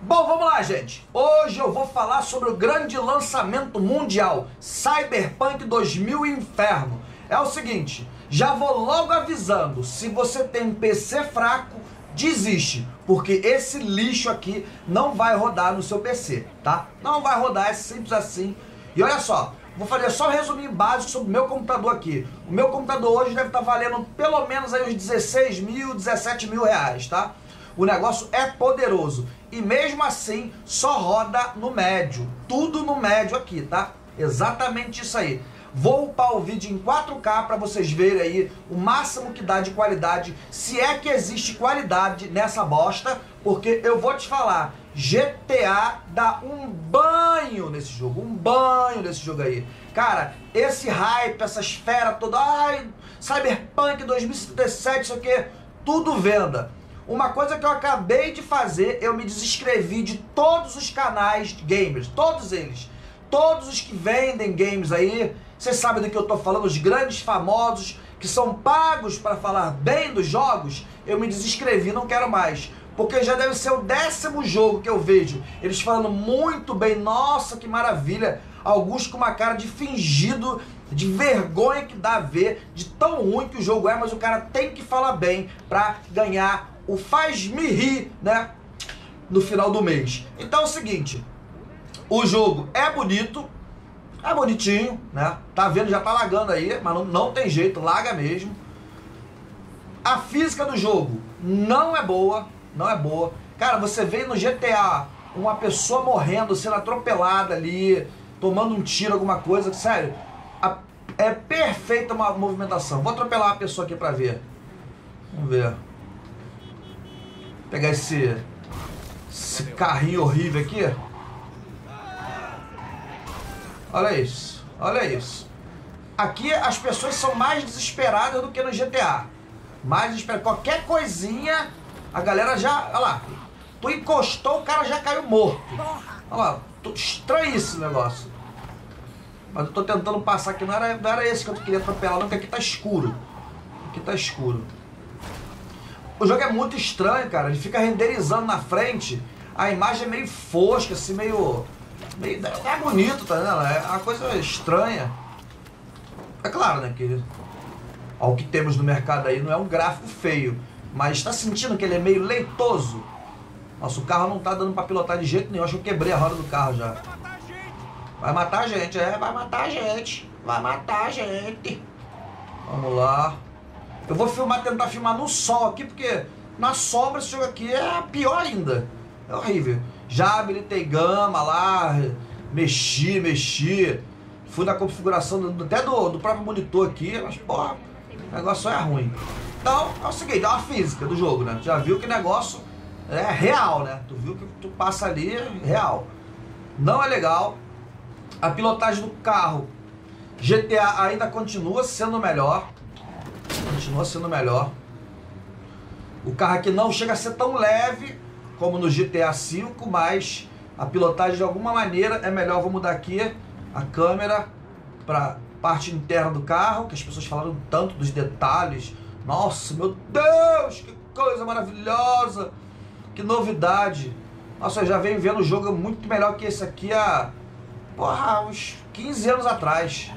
Bom, vamos lá, gente. Hoje eu vou falar sobre o grande lançamento mundial, Cyberpunk 2000 Inferno. É o seguinte, já vou logo avisando, se você tem um PC fraco, desiste, porque esse lixo aqui não vai rodar no seu PC, tá? Não vai rodar, é simples assim. E olha só, vou fazer só um resuminho básico sobre o meu computador aqui. O meu computador hoje deve estar valendo pelo menos aí uns 16 mil, 17 mil reais, tá? O negócio é poderoso e mesmo assim só roda no médio, tudo no médio aqui, tá? Exatamente isso aí. Vou upar o vídeo em 4K para vocês verem aí o máximo que dá de qualidade, se é que existe qualidade nessa bosta, porque eu vou te falar, GTA dá um banho nesse jogo aí. Cara, esse hype, essa esfera toda, ai, Cyberpunk 2077, isso aqui, tudo venda. Uma coisa que eu acabei de fazer, eu me desinscrevi de todos os canais de gamers, todos eles. Todos os que vendem games aí, vocês sabem do que eu tô falando, os grandes famosos que são pagos para falar bem dos jogos, eu me desinscrevi, não quero mais. Porque já deve ser o 10º jogo que eu vejo eles falando muito bem, nossa, que maravilha. Alguns com uma cara de fingido, de vergonha que dá a ver, de tão ruim que o jogo é, mas o cara tem que falar bem pra ganhar o faz-me rir, né, no final do mês. Então é o seguinte, o jogo é bonito, é bonitinho, né, tá vendo, já tá lagando aí, mas não tem jeito, laga mesmo. A física do jogo não é boa, não é boa. Cara, você vê no GTA uma pessoa morrendo, sendo atropelada ali, tomando um tiro, alguma coisa, sério, é perfeita uma movimentação. Vou atropelar uma pessoa aqui pra ver. Vamos ver. Pegar esse carrinho horrível aqui. Olha isso, olha isso. Aqui as pessoas são mais desesperadas do que no GTA. Mais desesperadas. Qualquer coisinha, a galera já... Olha lá. Tu encostou, o cara já caiu morto. Olha lá. Estranho esse negócio. Mas eu tô tentando passar aqui. Não era esse que eu queria atropelar, não, porque aqui tá escuro. Aqui tá escuro. O jogo é muito estranho, cara. Ele fica renderizando na frente. A imagem é meio fosca, assim, meio é bonito, tá vendo? É uma coisa estranha. É claro, né, que o que temos no mercado aí não é um gráfico feio, mas tá sentindo que ele é meio leitoso. Nossa, o carro não tá dando pra pilotar de jeito nenhum. Acho que eu quebrei a roda do carro já. Vai matar a gente, vai matar a gente. Vai matar a gente. Vamos lá. Eu vou tentar filmar no sol aqui, porque na sombra esse jogo aqui é pior ainda. É horrível. Já habilitei gama lá, mexi. Fui na configuração até do próprio monitor aqui, mas porra, o negócio é ruim. Então, é o seguinte, é uma física do jogo, né? Já viu que o negócio é real, né? Tu viu que tu passa ali, é real. Não é legal. A pilotagem do carro, GTA ainda continua sendo melhor. Continua sendo melhor. O carro aqui não chega a ser tão leve como no GTA V, mas a pilotagem de alguma maneira é melhor. Vou mudar aqui a câmera para parte interna do carro, que as pessoas falaram tanto dos detalhes. Nossa, meu Deus, que coisa maravilhosa, que novidade. Nossa, eu já venho vendo o jogo muito melhor que esse aqui há, porra, uns 15 anos atrás.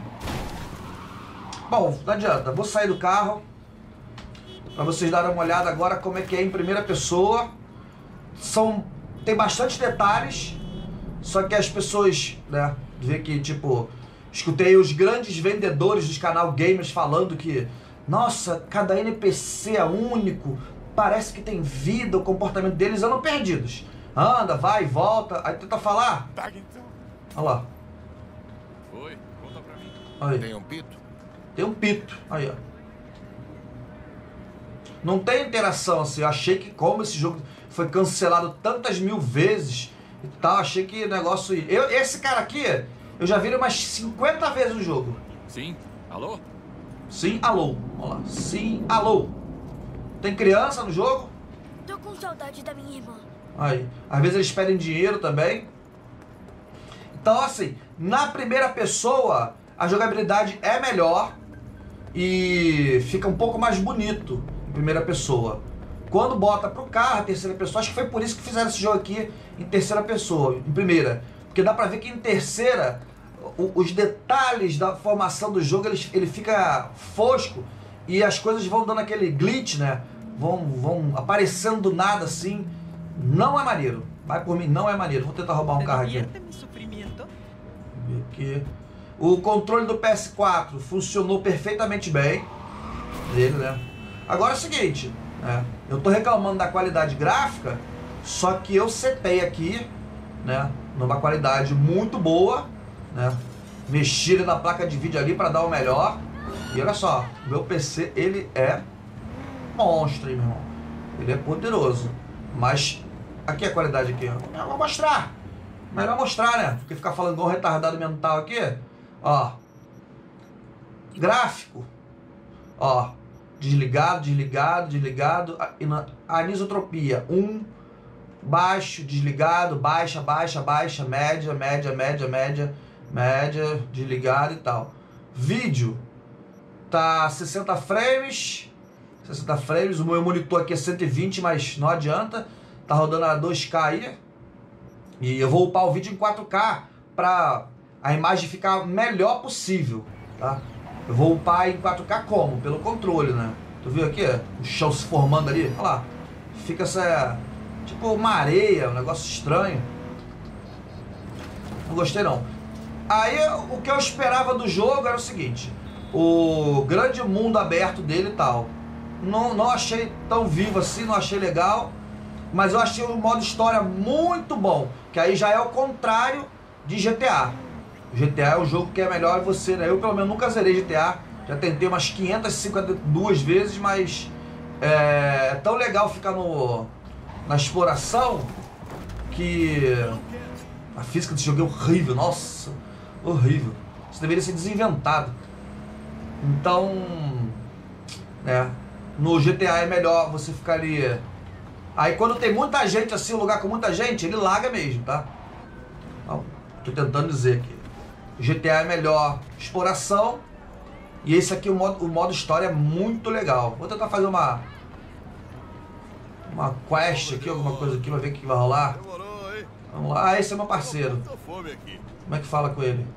Bom, não adianta, vou sair do carro para vocês darem uma olhada agora como é que é em primeira pessoa. Tem bastante detalhes, só que as pessoas, né, vê que, tipo, escutei os grandes vendedores dos canal Gamers falando que, nossa, cada NPC é único, parece que tem vida, o comportamento deles andam perdidos. Anda, vai, volta, aí tenta falar. Olha lá. Oi, conta pra mim. Aí. Tem um pito? Tem um pito, aí ó. Não tem interação assim, eu achei que como esse jogo foi cancelado tantas mil vezes e tal, achei que o negócio... Esse cara aqui, eu já vi ele umas 50 vezes no jogo. Sim, alô? Sim, alô. Vamos lá, sim, alô. Tem criança no jogo? Tô com saudade da minha irmã. Aí, às vezes eles pedem dinheiro também. Então assim, na primeira pessoa a jogabilidade é melhor e fica um pouco mais bonito em primeira pessoa. quando bota pro carro, a terceira pessoa, acho que foi por isso que fizeram esse jogo aqui em terceira pessoa, em primeira. Porque dá pra ver que em terceira, os detalhes da formação do jogo, ele fica fosco e as coisas vão dando aquele glitch, né? Vão aparecendo do nada assim. Não é maneiro. Vai por mim, não é maneiro. Vou tentar roubar um carro aqui. Aqui. O controle do PS4 funcionou perfeitamente bem. Dele, né? Agora é o seguinte, né? Eu tô reclamando da qualidade gráfica, só que eu setei aqui, né? Numa qualidade muito boa, né? Mexi na placa de vídeo ali para dar o melhor. E olha só, meu PC, ele é monstro, hein, meu irmão. Ele é poderoso. Mas, aqui a qualidade aqui, ó. Eu vou mostrar. Melhor mostrar, né? Porque ficar falando igual um retardado mental aqui. Ó. Gráfico. Ó. Desligado, desligado, desligado. Anisotropia. 1. Baixo, desligado, baixa, baixa, baixa, média, média, média, média, média, desligado e tal. Vídeo. Tá 60 frames. 60 frames. O meu monitor aqui é 120, mas não adianta. Tá rodando a 2K aí. E eu vou upar o vídeo em 4K para a imagem ficar melhor possível, tá? Eu vou upar em 4K como? Pelo controle, né? Tu viu aqui? O chão se formando ali. Olha lá. Fica essa... tipo uma areia, um negócio estranho. Não gostei não. Aí o que eu esperava do jogo era o seguinte. O grande mundo aberto dele e tal. Não achei tão vivo assim, não achei legal. Mas eu achei o modo história muito bom. Que aí já é o contrário de GTA. GTA é o jogo que é melhor você, né? Eu pelo menos nunca zerei GTA. Já tentei umas 552 vezes, mas é tão legal ficar na exploração que a física desse jogo é horrível. Nossa, horrível. Isso deveria ser desinventado. Então, né? No GTA é melhor você ficar ali. Aí quando tem muita gente assim, um lugar com muita gente, ele laga mesmo, tá? Então, tô tentando dizer aqui. O GTA é melhor exploração. E esse aqui, o modo história é muito legal. Vou tentar fazer uma quest aqui, alguma coisa aqui, pra ver o que vai rolar. Vamos lá. Ah, esse é meu parceiro. Como é que fala com ele?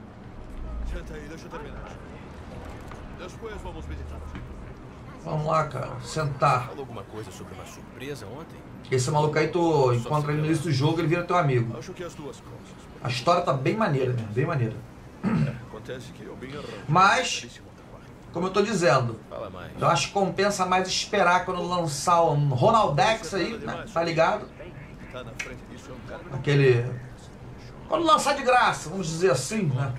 Vamos lá, cara. Sentar. Falou alguma coisa sobre uma surpresa ontem? Esse maluco aí, tu encontra ele no início do jogo, ele vira teu amigo. Acho que as duas coisas. A história tá bem maneira, né? Bem maneira. Acontece que eu bem arranjo. Mas, como eu tô dizendo, Fala mais. eu acho que compensa mais esperar quando lançar um Ronaldex aí, né? Tá ligado? Tá na frente disso, é um cara. Aquele... quando lançar de graça, vamos dizer assim, né?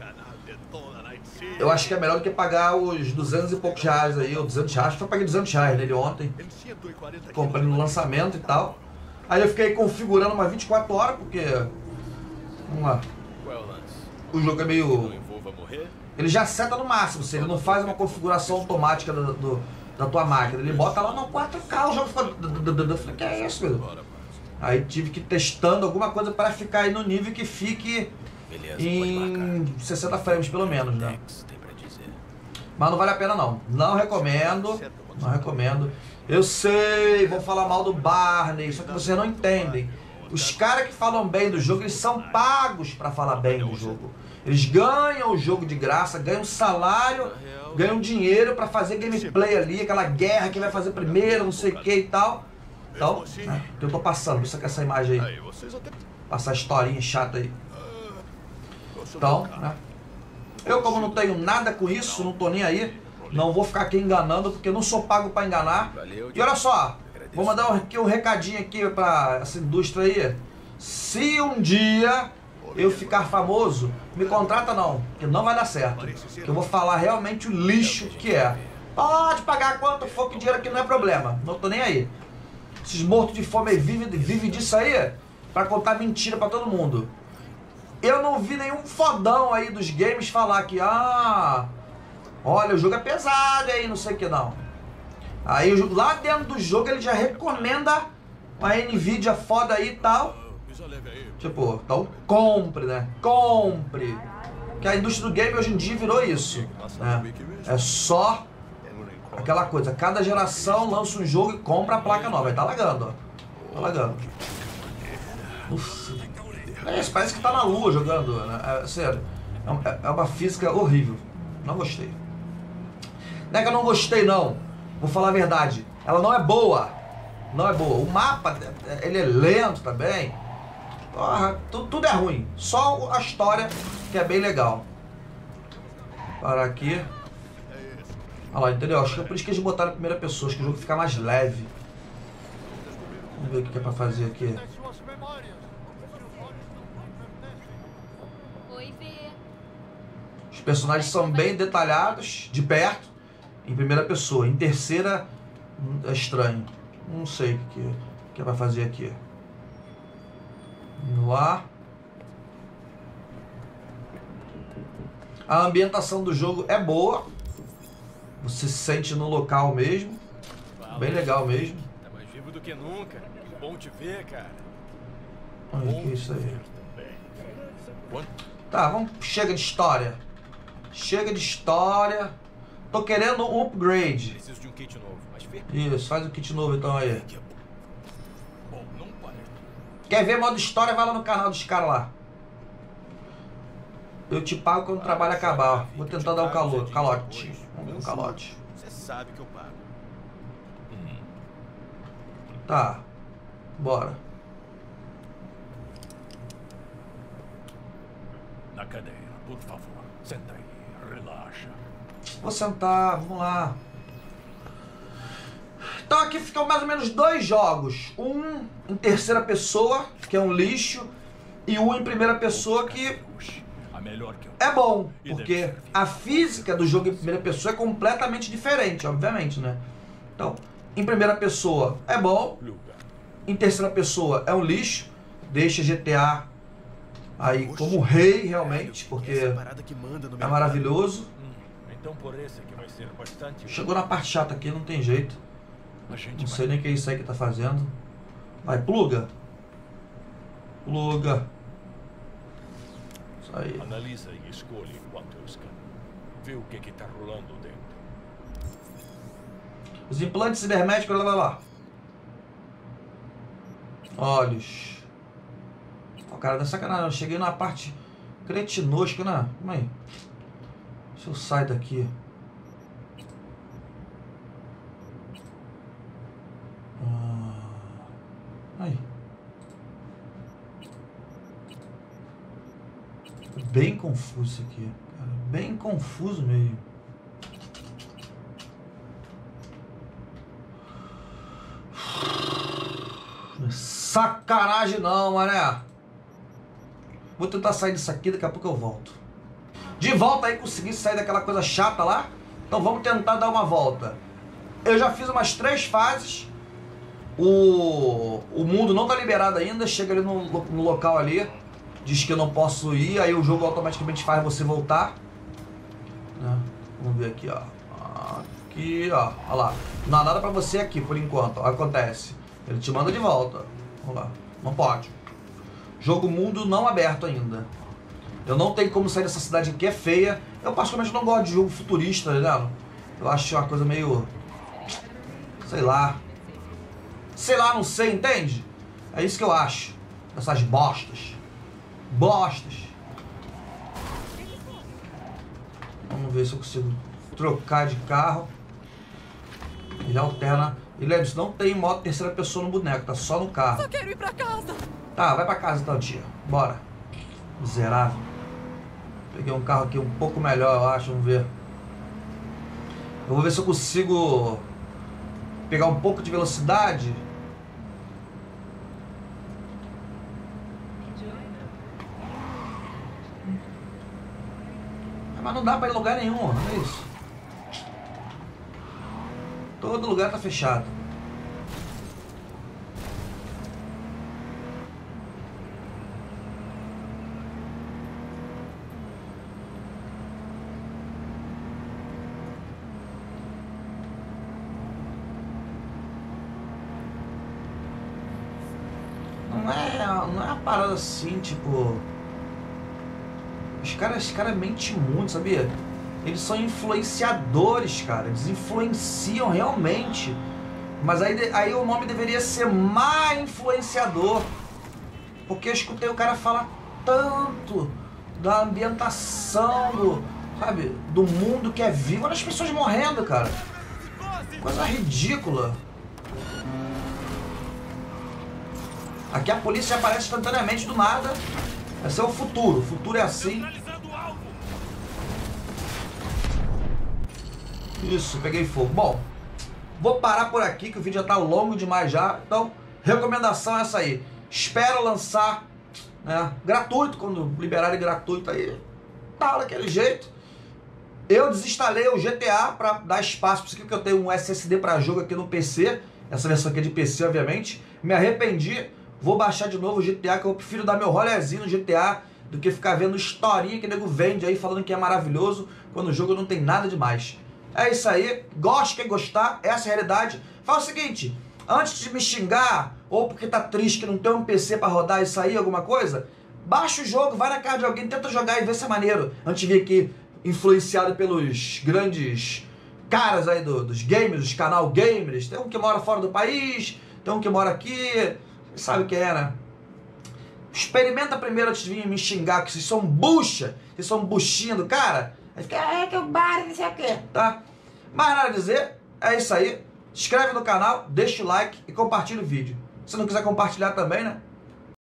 Eu acho que é melhor do que pagar os 200 e poucos reais aí, ou 200 reais. Eu paguei 200 reais nele ontem. Comprei no lançamento e tal. Aí eu fiquei configurando umas 24 horas, porque... vamos lá. Qual é o lance? O jogo é Não meio... envolva morrer? ele já seta no máximo, ele não faz uma configuração automática da tua máquina. Ele bota lá no 4K, o jogo fica... eu falei, que é isso, meu? Aí tive que ir testando alguma coisa para ficar aí no nível que fique Beleza, em 60 frames pelo menos, né? tem pra dizer. Mas não vale a pena não. Não recomendo. Não recomendo. Eu sei, vou falar mal do Barney, só que vocês não entendem. Os caras que falam bem do jogo, eles são pagos para falar bem do jogo. Eles ganham o jogo de graça, ganham salário, ganham dinheiro para fazer gameplay ali, aquela guerra que vai fazer primeiro, não sei o que e tal. Então, né, eu tô passando, isso aqui, essa imagem aí. Passar a historinha chata aí. Então, né? Eu como não tenho nada com isso, não tô nem aí, não vou ficar aqui enganando, porque eu não sou pago para enganar. E olha só, vou mandar aqui um recadinho aqui para essa indústria aí. Se um dia eu ficar famoso, me contrata não, que não vai dar certo. Que eu vou falar realmente o lixo que é. Pode pagar quanto for, que dinheiro aqui não é problema, não tô nem aí. Esses mortos de fome vivem disso aí pra contar mentira pra todo mundo. Eu não vi nenhum fodão aí dos games falar que, olha, o jogo é pesado aí, não sei o que não. Aí lá dentro do jogo ele já recomenda uma Nvidia foda aí e tal. Tipo, então compre, né? Compre. Que a indústria do game hoje em dia virou isso, né? É só aquela coisa, cada geração lança um jogo e compra a placa nova. Aí tá lagando, ó. Tá lagando. Ufa. É isso, parece que tá na lua jogando, né? É, sério. É uma física horrível. Não gostei. Não é que eu não gostei, não. Vou falar a verdade. Ela não é boa. Não é boa. O mapa, ele é lento também. Porra, tudo é ruim. Só a história que é bem legal. Parar aqui. Olha lá, entendeu? Acho que é por isso que eles botaram a primeira pessoa. Acho que o jogo fica mais leve. Vamos ver o que é pra fazer aqui. Os personagens são bem detalhados, de perto, em primeira pessoa. Em terceira, é estranho. Não sei o que é pra fazer aqui. Vamos lá. A ambientação do jogo é boa. Você se sente no local mesmo. Bem legal mesmo. Tá mais vivo do que nunca. Bom te ver, cara. Olha o que é isso aí. Tá, vamos. Chega de história. Chega de história. Tô querendo um upgrade. Preciso de um kit novo, mas Isso, faz o kit novo então aí. bom, não parece. Quer ver modo história? Vai lá no canal dos caras lá. Eu te pago quando o trabalho acabar. Vou tentar dar um calote. Vamos dar um calote. Você sabe que eu pago. Tá. Bora. Na cadeira, por favor. Senta aí. Relaxa. Vou sentar, vamos lá. Então aqui ficam mais ou menos 2 jogos. Um em terceira pessoa, que é um lixo, e um em primeira pessoa, que A melhor que eu... é bom, porque a física do jogo em primeira pessoa é completamente diferente, obviamente, né? Então, em primeira pessoa é bom, em terceira pessoa é um lixo, deixa GTA aí como rei realmente, porque Essa parada que manda no é mercado. maravilhoso. Então por esse que vai ser bastante... Chegou na parte chata aqui, não tem jeito. A gente Não vai... sei nem o que é isso aí que tá fazendo. Vai, pluga. Pluga. Isso aí. Analisa e escolhe enquanto eu escano. Vê o que tá rolando dentro. Os implantes cibermédicos, lá. Olhos. Ó, cara, da sacanagem. Eu cheguei na parte cretinosca, né? Calma aí. Deixa eu sair daqui. Aí. Bem confuso isso aqui, cara. Bem confuso mesmo. Sacanagem não, mané. Vou tentar sair disso aqui, daqui a pouco eu volto. De volta aí, consegui sair daquela coisa chata lá. Então vamos tentar dar uma volta. Eu já fiz umas 3 fases. O mundo não tá liberado ainda. Chega ali no local ali. Diz que eu não posso ir. Aí o jogo automaticamente faz você voltar. Né? Vamos ver aqui, ó. Aqui, ó. Olha lá. Não há nada pra você aqui por enquanto. Ó, acontece. Ele te manda de volta. Vamos lá. Não pode. Jogo mundo não aberto ainda. Eu não tenho como sair dessa cidade aqui, é feia. Eu particularmente não gosto de jogo futurista, né? Eu acho uma coisa meio... Sei lá. Sei lá, não sei, entende? É isso que eu acho. Essas bostas. Bostas. Vamos ver se eu consigo trocar de carro. Ele alterna. E lembre-se, não tem modo terceira pessoa no boneco, tá só no carro. Só quero ir pra casa. Tá, vai pra casa então, tia. Bora. Miserável. Peguei um carro aqui um pouco melhor, eu acho. Vamos ver. Eu vou ver se eu consigo pegar um pouco de velocidade. Mas não dá pra ir em lugar nenhum, olha isso. Todo lugar tá fechado. Não é uma parada assim, tipo... Esse cara mentem muito, sabia? Eles são influenciadores, cara. Eles influenciam realmente. Mas aí o nome deveria ser má influenciador. Porque eu escutei o cara falar tanto da ambientação, sabe, do mundo que é vivo. Olha as pessoas morrendo, cara. Coisa ridícula. Aqui a polícia aparece instantaneamente do nada. Esse é o futuro. O futuro é assim. Isso, peguei fogo. Bom, vou parar por aqui que o vídeo já tá longo demais já. Então, recomendação é essa aí. Espero lançar, né, gratuito, quando liberarem gratuito aí. Tá daquele jeito. Eu desinstalei o GTA para dar espaço, por isso que eu tenho um SSD para jogo aqui no PC. Essa versão aqui é de PC, obviamente. Me arrependi. Vou baixar de novo o GTA, que eu prefiro dar meu rolezinho no GTA do que ficar vendo historinha que o nego vende aí falando que é maravilhoso, quando o jogo não tem nada demais. É isso aí. Goste quem gostar, essa é a realidade. Fala o seguinte, antes de me xingar, ou porque tá triste que não tem um PC para rodar isso aí, alguma coisa, baixa o jogo, vai na casa de alguém, tenta jogar e vê se é maneiro. Antes de vir aqui influenciado pelos grandes caras aí dos games, dos canal gamers. Tem um que mora fora do país, tem um que mora aqui, sabe o que é, né? Experimenta primeiro antes de vir me xingar, que vocês são bucha, vocês são buchinha do cara. Aí fica, que o bar, não sei o que, tá? Mais nada a dizer, é isso aí. Se inscreve no canal, deixa o like e compartilha o vídeo. Se não quiser compartilhar também, né?